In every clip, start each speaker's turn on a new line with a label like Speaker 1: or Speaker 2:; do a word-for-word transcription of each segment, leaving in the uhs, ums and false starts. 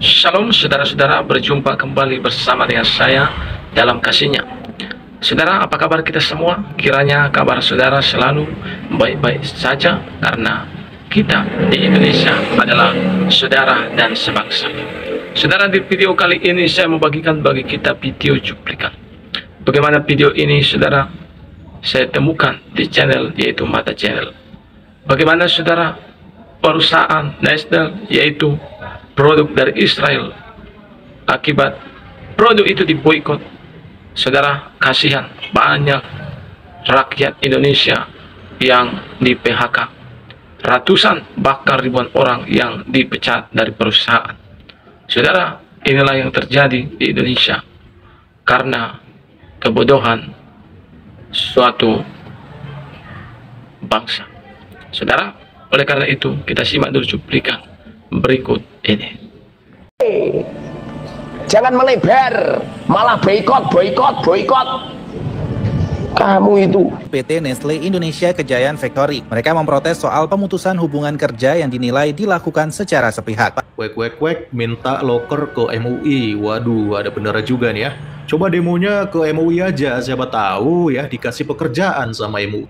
Speaker 1: Shalom saudara-saudara, berjumpa kembali bersama dengan saya dalam kasihnya. Saudara, apa kabar kita semua? Kiranya kabar saudara selalu baik-baik saja, karena kita di Indonesia adalah saudara dan sebangsa. Saudara, di video kali ini saya membagikan bagi kita video cuplikan. Bagaimana video ini, saudara? Saya temukan di channel, yaitu Mata Channel. Bagaimana saudara, perusahaan Nestle, yaitu produk dari Israel, akibat produk itu diboikot. Saudara, kasihan banyak rakyat Indonesia yang di P H K, ratusan bahkan ribuan orang yang dipecat dari perusahaan. Saudara, inilah yang terjadi di Indonesia karena kebodohan suatu bangsa. Saudara, oleh karena itu kita simak dulu cuplikan berikut ini.
Speaker 2: Jangan melebar, malah boikot, boikot, boikot. Kamu itu.
Speaker 3: P T Nestle Indonesia Kejayaan Factory. Mereka memprotes soal pemutusan hubungan kerja yang dinilai dilakukan secara sepihak.
Speaker 4: Wek wek wek minta loker ke M U I. Waduh, ada bener juga nih ya. Coba demonya ke M U I aja, siapa tahu ya dikasih pekerjaan sama M U I.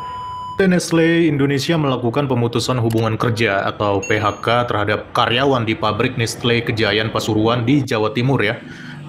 Speaker 4: P T Nestle Indonesia melakukan pemutusan hubungan kerja atau P H K terhadap karyawan di pabrik Nestle Kejayaan Pasuruan di Jawa Timur ya,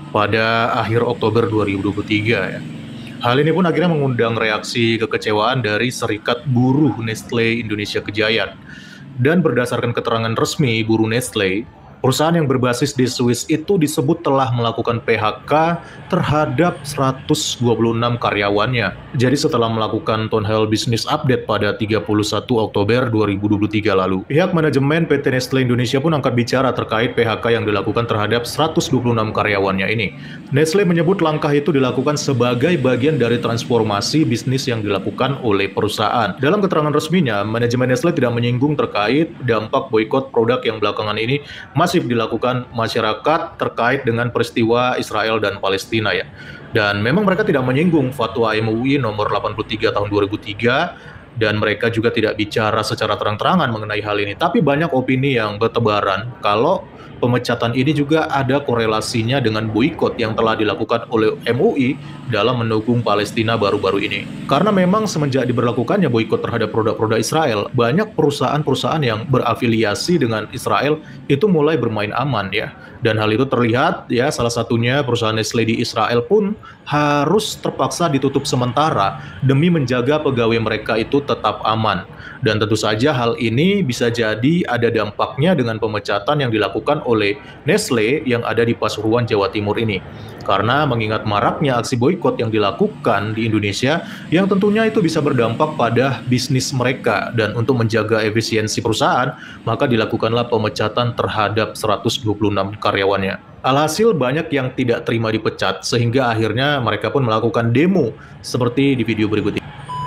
Speaker 4: pada akhir Oktober dua ribu dua puluh tiga ya. Hal ini pun akhirnya mengundang reaksi kekecewaan dari Serikat Buruh Nestle Indonesia Kejayaan. Dan berdasarkan keterangan resmi buruh Nestle, perusahaan yang berbasis di Swiss itu disebut telah melakukan P H K terhadap seratus dua puluh enam karyawannya. Jadi setelah melakukan Town Hall Business Update pada tiga puluh satu Oktober dua ribu dua puluh tiga lalu, pihak manajemen P T Nestle Indonesia pun angkat bicara terkait P H K yang dilakukan terhadap seratus dua puluh enam karyawannya ini. Nestle menyebut langkah itu dilakukan sebagai bagian dari transformasi bisnis yang dilakukan oleh perusahaan. Dalam keterangan resminya, manajemen Nestle tidak menyinggung terkait dampak boikot produk yang belakangan ini masif dilakukan masyarakat terkait dengan peristiwa Israel dan Palestina ya. Dan memang mereka tidak menyinggung fatwa M U I nomor delapan puluh tiga tahun dua ribu tiga, dan mereka juga tidak bicara secara terang-terangan mengenai hal ini. Tapi banyak opini yang bertebaran kalau pemecatan ini juga ada korelasinya dengan boikot yang telah dilakukan oleh M U I dalam mendukung Palestina baru-baru ini. Karena memang semenjak diberlakukannya boikot terhadap produk-produk Israel, banyak perusahaan-perusahaan yang berafiliasi dengan Israel itu mulai bermain aman ya. Dan hal itu terlihat ya, salah satunya perusahaan Nestle di Israel pun harus terpaksa ditutup sementara demi menjaga pegawai mereka itu tetap aman. Dan tentu saja hal ini bisa jadi ada dampaknya dengan pemecatan yang dilakukan oleh Nestle yang ada di Pasuruan, Jawa Timur ini. Karena mengingat maraknya aksi boikot yang dilakukan di Indonesia, yang tentunya itu bisa berdampak pada bisnis mereka. Dan untuk menjaga efisiensi perusahaan, maka dilakukanlah pemecatan terhadap seratus dua puluh enam karyawannya. Alhasil banyak yang tidak terima dipecat, sehingga akhirnya mereka pun melakukan demo seperti di video berikut ini.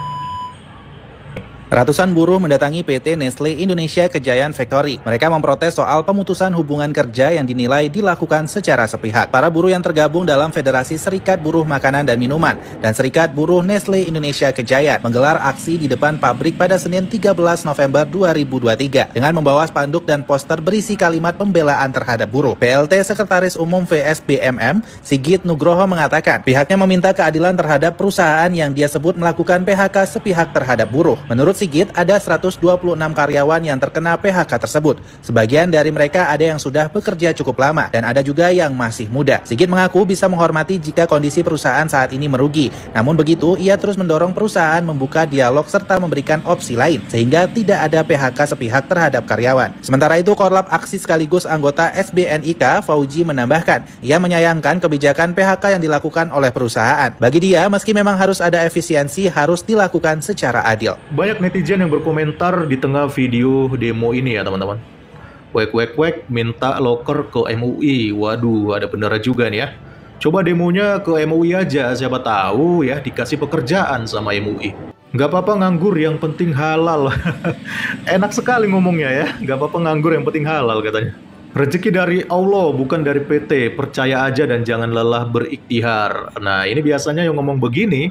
Speaker 3: Ratusan buruh mendatangi P T Nestle Indonesia Kejayaan Factory. Mereka memprotes soal pemutusan hubungan kerja yang dinilai dilakukan secara sepihak. Para buruh yang tergabung dalam Federasi Serikat Buruh Makanan dan Minuman dan Serikat Buruh Nestle Indonesia Kejayaan menggelar aksi di depan pabrik pada Senin tiga belas November dua ribu dua puluh tiga dengan membawa spanduk dan poster berisi kalimat pembelaan terhadap buruh. P L T Sekretaris Umum V S B M M, Sigit Nugroho, mengatakan pihaknya meminta keadilan terhadap perusahaan yang dia sebut melakukan P H K sepihak terhadap buruh. Menurut Sigit, ada seratus dua puluh enam karyawan yang terkena P H K tersebut. Sebagian dari mereka ada yang sudah bekerja cukup lama dan ada juga yang masih muda. Sigit mengaku bisa menghormati jika kondisi perusahaan saat ini merugi. Namun begitu, ia terus mendorong perusahaan membuka dialog serta memberikan opsi lain sehingga tidak ada P H K sepihak terhadap karyawan. Sementara itu, Korlap Aksi sekaligus anggota S B N I K, Fauji, menambahkan ia menyayangkan kebijakan P H K yang dilakukan oleh perusahaan. Bagi dia, meski memang harus ada efisiensi, harus dilakukan secara adil.
Speaker 4: Banyak netizen yang berkomentar di tengah video demo ini ya teman-teman. Wek wek wek minta loker ke M U I. Waduh, ada bener juga nih ya. Coba demonya ke M U I aja, siapa tahu ya dikasih pekerjaan sama M U I. Nggak apa-apa nganggur, yang penting halal. Enak sekali ngomongnya ya. Nggak apa-apa nganggur, yang penting halal katanya. Rezeki dari Allah, bukan dari P T. Percaya aja dan jangan lelah berikhtiar. Nah, ini biasanya yang ngomong begini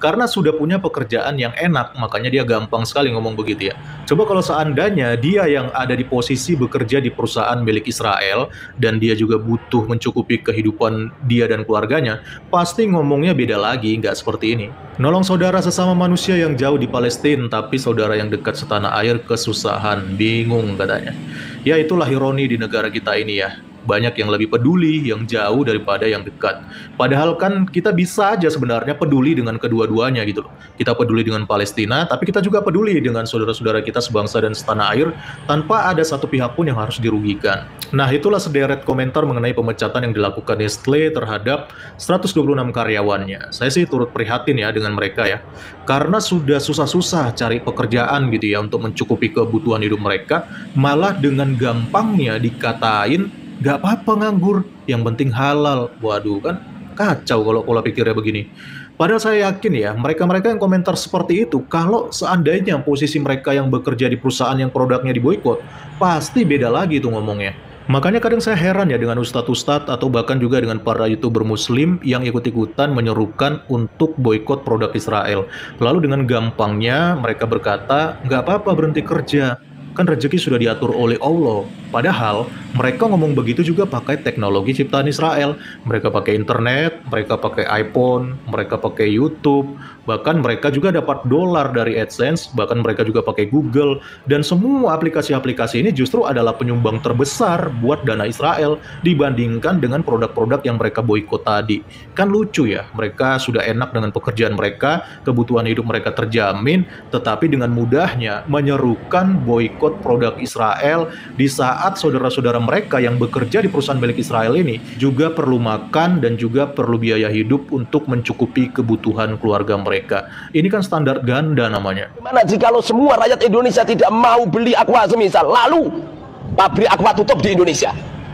Speaker 4: Karena sudah punya pekerjaan yang enak, makanya dia gampang sekali ngomong begitu ya. Coba kalau seandainya dia yang ada di posisi bekerja di perusahaan milik Israel, dan dia juga butuh mencukupi kehidupan dia dan keluarganya, pasti ngomongnya beda lagi, nggak seperti ini. Nolong saudara sesama manusia yang jauh di Palestina, tapi saudara yang dekat setanah air kesusahan, bingung katanya. Ya itulah ironi di negara kita ini ya. Banyak yang lebih peduli yang jauh daripada yang dekat. Padahal kan kita bisa aja sebenarnya peduli dengan kedua-duanya gitu loh. Kita peduli dengan Palestina, tapi kita juga peduli dengan saudara-saudara kita sebangsa dan setanah air, tanpa ada satu pihak pun yang harus dirugikan. Nah, itulah sederet komentar mengenai pemecatan yang dilakukan Nestle terhadap seratus dua puluh enam karyawannya. Saya sih turut prihatin ya dengan mereka ya. Karena sudah susah-susah cari pekerjaan gitu ya untuk mencukupi kebutuhan hidup mereka, malah dengan gampangnya dikatain gak apa-apa nganggur, yang penting halal. Waduh, kan kacau kalau pola pikirnya begini. Padahal saya yakin ya, mereka-mereka yang komentar seperti itu, kalau seandainya posisi mereka yang bekerja di perusahaan yang produknya diboikot, pasti beda lagi tuh ngomongnya. Makanya kadang saya heran ya dengan ustadz-ustadz atau bahkan juga dengan para youtuber muslim yang ikut-ikutan menyerukan untuk boikot produk Israel. Lalu dengan gampangnya mereka berkata, nggak apa-apa berhenti kerja, kan rezeki sudah diatur oleh Allah. Padahal mereka ngomong begitu juga pakai teknologi ciptaan Israel. Mereka pakai internet, mereka pakai iPhone, mereka pakai YouTube, bahkan mereka juga dapat dolar dari AdSense, bahkan mereka juga pakai Google. Dan semua aplikasi-aplikasi ini justru adalah penyumbang terbesar buat dana Israel dibandingkan dengan produk-produk yang mereka boikot tadi. Kan lucu ya, mereka sudah enak dengan pekerjaan mereka, kebutuhan hidup mereka terjamin, tetapi dengan mudahnya menyerukan boikot produk Israel di saat saudara-saudara mereka yang bekerja di perusahaan milik Israel ini juga perlu makan dan juga perlu biaya hidup untuk mencukupi kebutuhan keluarga mereka. Ini kan standar ganda namanya.
Speaker 2: Gimana jikalau semua rakyat Indonesia tidak mau beli Aqua semisal, lalu pabrik Aqua tutup di Indonesia?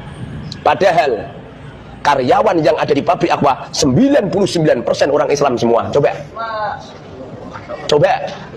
Speaker 2: Padahal karyawan yang ada di pabrik Aqua sembilan puluh sembilan persen orang Islam semua. Coba. Coba.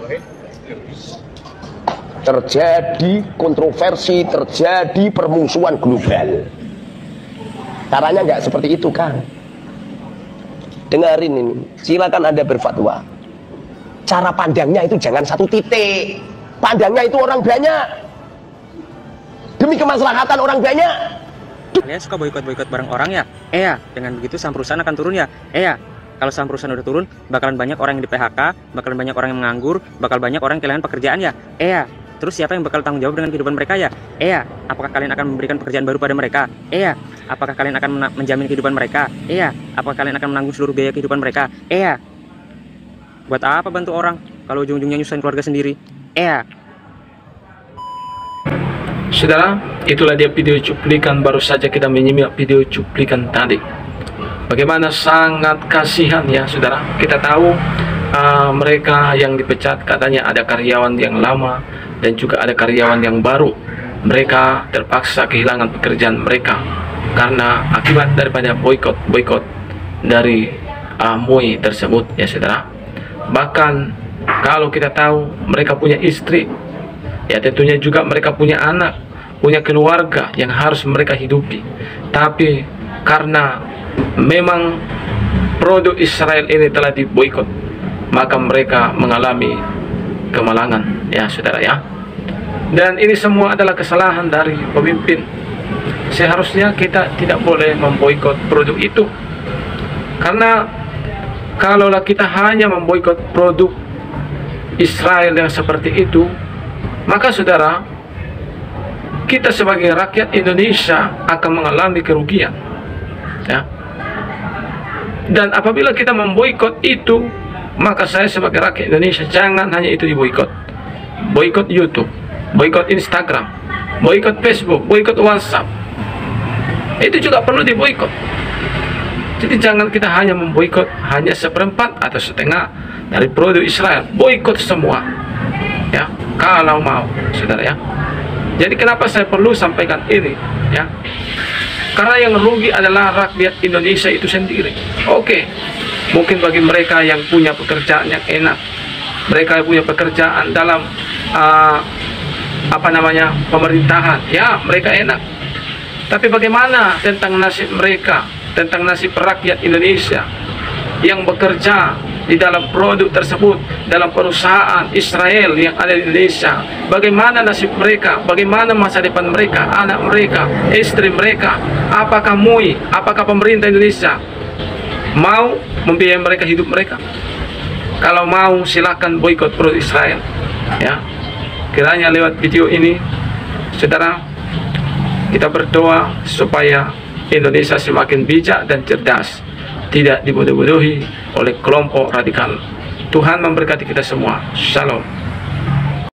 Speaker 2: Terjadi kontroversi, terjadi permusuhan global. Caranya nggak seperti itu kan? Dengarin ini, silakan Anda berfatwa. Cara pandangnya itu jangan satu titik. Pandangnya itu orang banyak. Demi kemaslahatan orang banyak.
Speaker 5: Kalian suka boikot-boikot barang orang ya? Eh ya, dengan begitu saham perusahaan akan turun ya? Eh ya, kalau saham perusahaan udah turun, bakalan banyak orang yang di P H K, bakalan banyak orang yang menganggur, bakal banyak orang yang kehilangan pekerjaan ya? Eh ya, terus siapa yang bakal tanggung jawab dengan kehidupan mereka ya? Eh ya, apakah kalian akan memberikan pekerjaan baru pada mereka? Eh ya, apakah kalian akan menjamin kehidupan mereka? Eh ya, apakah kalian akan menanggung seluruh biaya kehidupan mereka? Eh ya, buat apa bantu orang kalau ujung-ujungnya nyusahin keluarga sendiri? Eh ya.
Speaker 1: Saudara, itulah dia video cuplikan. Baru saja kita menyimak video cuplikan tadi. Bagaimana sangat kasihan ya saudara. Kita tahu uh, mereka yang dipecat katanya ada karyawan yang lama dan juga ada karyawan yang baru. Mereka terpaksa kehilangan pekerjaan mereka karena akibat daripada boikot boikot dari uh, M U I tersebut ya saudara. Bahkan kalau kita tahu mereka punya istri, ya tentunya juga mereka punya anak, punya keluarga yang harus mereka hidupi. Tapi karena memang produk Israel ini telah diboikot, maka mereka mengalami kemalangan ya saudara ya. Dan ini semua adalah kesalahan dari pemimpin. Seharusnya kita tidak boleh memboikot produk itu, karena kalaulah kita hanya memboikot produk Israel yang seperti itu, maka saudara, kita sebagai rakyat Indonesia akan mengalami kerugian ya. Dan apabila kita memboikot itu, maka saya sebagai rakyat Indonesia jangan hanya itu diboikot. Boikot YouTube, boikot Instagram, boikot Facebook, boikot WhatsApp, itu juga perlu diboikot. Jadi jangan kita hanya memboikot hanya seperempat atau setengah dari produk Israel, boikot semua ya kalau mau saudara ya. Jadi kenapa saya perlu sampaikan ini ya, karena yang rugi adalah rakyat Indonesia itu sendiri. Oke, mungkin bagi mereka yang punya pekerjaan yang enak, mereka yang punya pekerjaan dalam uh, apa namanya pemerintahan, ya mereka enak. Tapi bagaimana tentang nasib mereka, tentang nasib rakyat Indonesia yang bekerja di dalam produk tersebut, dalam perusahaan Israel yang ada di Indonesia. Bagaimana nasib mereka, bagaimana masa depan mereka, anak mereka, istri mereka. Apakah M U I, apakah pemerintah Indonesia mau membiayai mereka hidup mereka? Kalau mau, silakan boikot produk Israel. Ya, kiranya lewat video ini, saudara, kita berdoa supaya Indonesia semakin bijak dan cerdas, tidak dibodoh-bodohi oleh kelompok radikal. Tuhan memberkati kita semua. Shalom.